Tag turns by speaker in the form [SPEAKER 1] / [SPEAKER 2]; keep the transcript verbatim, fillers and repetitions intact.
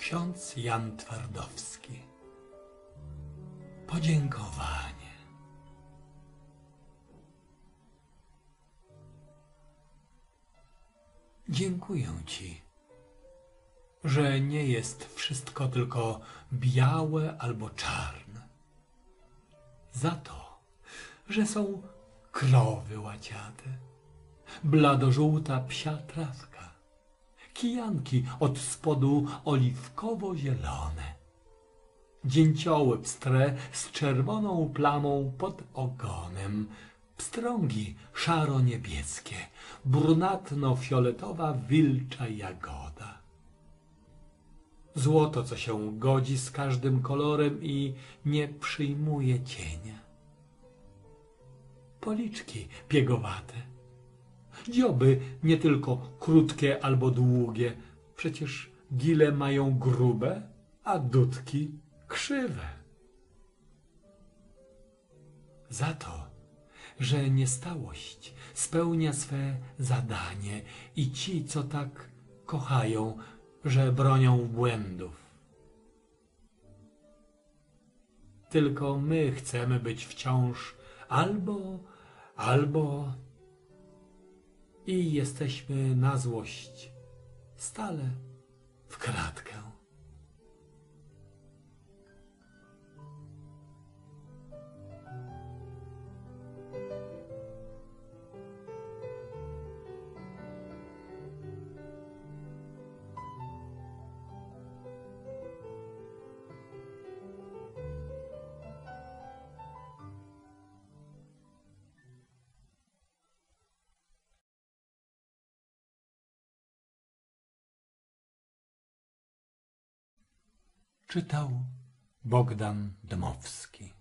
[SPEAKER 1] Ksiądz Jan Twardowski. Podziękowanie. Dziękuję Ci, że nie jest wszystko tylko białe albo czarne. Za to, że są krowy łaciate, bladożółta psia trawka, kijanki od spodu oliwkowo-zielone, dzięcioły pstre z czerwoną plamą pod ogonem, pstrągi szaro-niebieskie, brunatno-fioletowa wilcza jagoda. Złoto, co się godzi z każdym kolorem i nie przyjmuje cienia. Policzki piegowate, dzioby nie tylko krótkie albo długie, przecież gile mają grube, a dudki krzywe. Za to, że niestałość spełnia swe zadanie i ci, co tak kochają, że bronią błędów. Tylko my chcemy być wciąż albo, albo i jesteśmy na złość stale w kratkę. Czytał Bogdan Dmowski.